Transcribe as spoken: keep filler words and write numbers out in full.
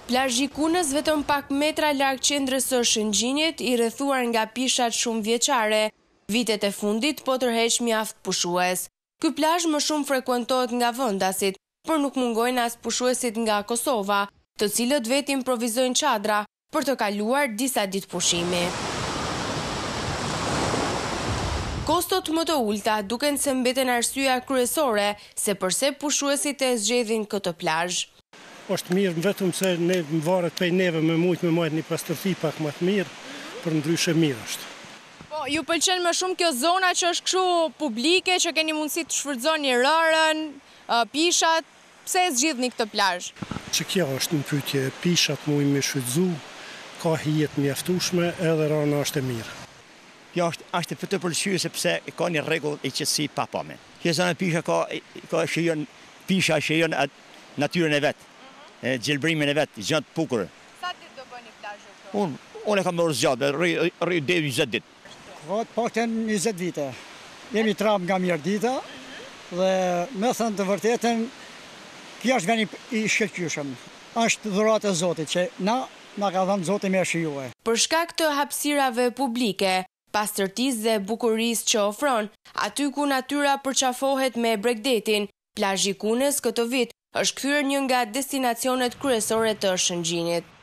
Plazhi Kunës, vetëm pak metra larg qendrës së Shëngjinit, i rrethuar nga pishat shumë vjeçare, vitet e fundit po tërheq mjaft pushues. Ky plazh më shumë frekuentohet nga vendasit, por nuk mungojnë as pushuesit nga Kosova, të cilët vetë improvizojnë çadra për të kaluar disa ditë pushimi. Kostot më të ulta duken se mbeten arsyeja kryesore se pse pushuesit e zgjedhin këtë plazh. Është mirë vetëm se ne më varet pej neve me mujt me majt një pastërti pak më të mirë, për ndryshe mirë është. Po, ju pëlqen më shumë kjo zona që është kështu publike, që keni mundësi të shfrytëzoni rërën, pishat, pse e zgjidhni këtë plazh? Që kjo është një pyetje, pishat mujnë me shfrytëzu, ka hijet mjaftueshme edhe rana është e mirë. Kjo është është për të pëlqyer sepse ka një rregull i qetësi pa pamë. Kjo zona pisha ka ka shijon pisha shijon natyrën e vet. E gjelbrimin e vetë, gjatë pukur. Sa ditë do bëni plazhë këto? Unë unë e kam bërë zgjatë, rri deri njëzet ditë. Ka të paktën njëzet vite. Jemi trap nga Mirdita dhe me thënë të vërtetën, kjo është veni i shkëlqyeshëm. Është dhuratë e Zotit që na na ka dhënë Zoti me shijue. Për shkak të hapësirave publike, pastërtisë dhe bukurisë që ofron, aty ku natyra përqafohet me Bregdetin, plazhi Kunës këtë vit është kthyer një nga destinacionet kryesore të Shëngjinit.